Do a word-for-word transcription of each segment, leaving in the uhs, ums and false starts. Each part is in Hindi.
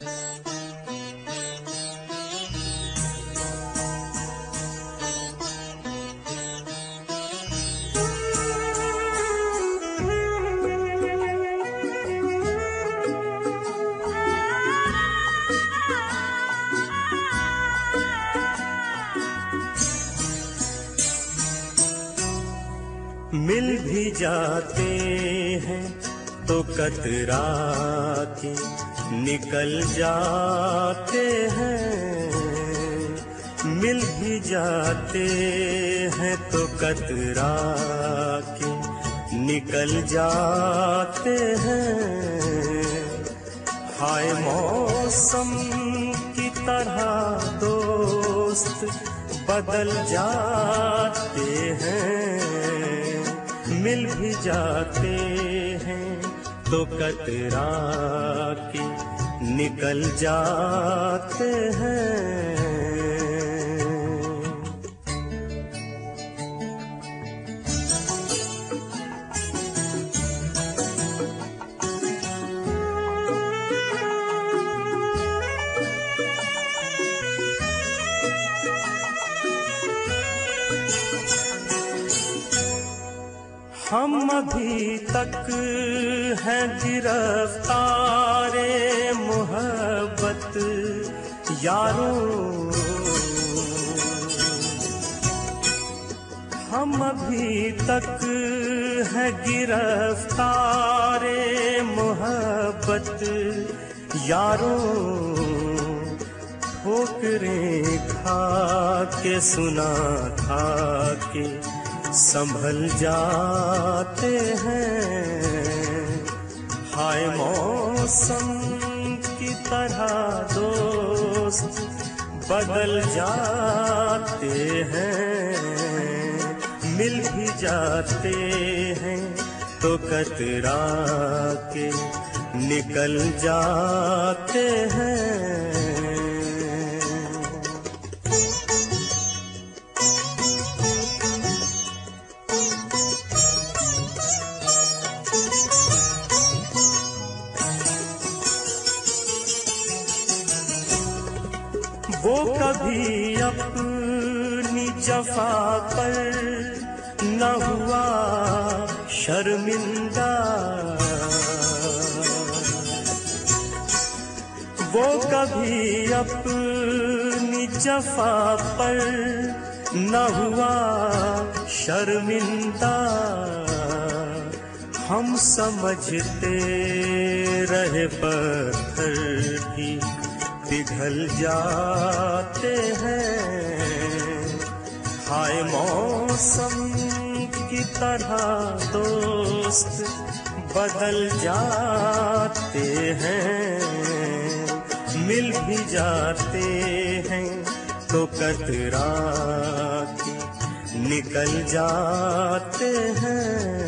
मिल भी जाते हैं तो कतरा के निकल जाते हैं, मिल भी जाते हैं तो कतरा के निकल जाते हैं। हाय मौसम की तरह दोस्त बदल जाते हैं, मिल भी जाते हैं तो कतरा के निकल जाते हैं। हम अभी तक हैं गिरफ्तारे मोहब्बत यारों, हम अभी तक हैं गिरफ्तारे मोहब्बत यारों। ठोकरें खा के सुना खा के संभल जाते हैं। हाय मौसम की तरह दोस्त बदल जाते हैं, मिल भी जाते हैं तो कतरा के निकल जाते हैं। वो कभी अपनी जफा पर न हुआ शर्मिंदा, वो कभी अपनी जफा पर न हुआ शर्मिंदा। हम समझते रहे पत्थर भी पिघल जाते हैं। हाय मौसम की तरह दोस्त बदल जाते हैं, मिल भी जाते हैं तो कतरा के निकल जाते हैं।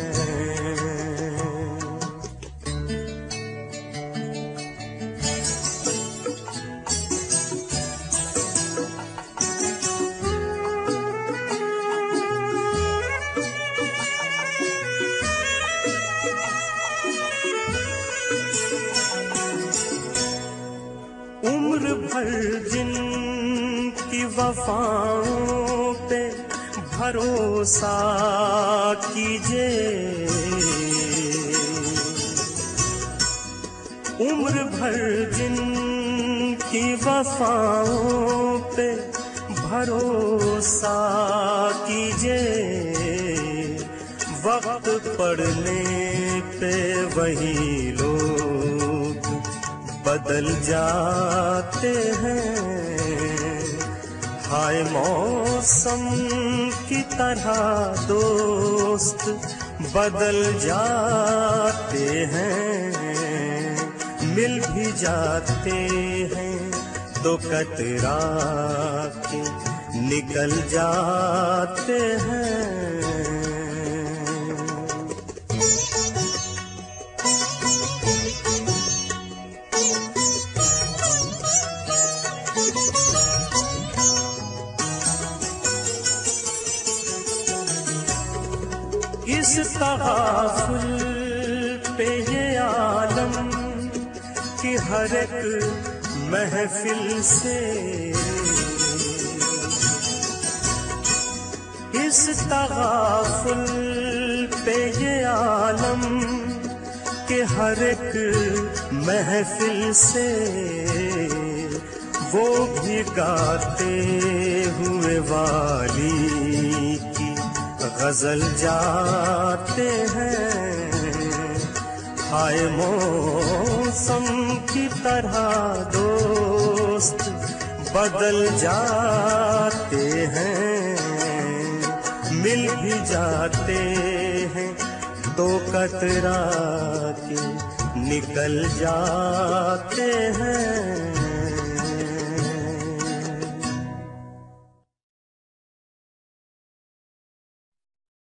उम्र भर जिनकी वफाओं पे भरोसा कीजिए, उम्र भर जिनकी वफाओं पे भरोसा कीजिए। वक्त पड़ने पे वही लोग बदल जाते हैं। हाय मौसम की तरह दोस्त बदल जाते हैं, मिल भी जाते हैं तो कतरा के निकल जाते हैं। इस तगाफुल पे ये आलम कि हर एक महफिल से। इस तगाफुल पे ये आलम के हर एक महफिल से वो भी गाते हुए वाली की गजल जाते हैं। हाय मौसम की तरह दोस्त बदल जाते हैं, मिल भी जाते हैं तो कतरा के निकल जाते हैं।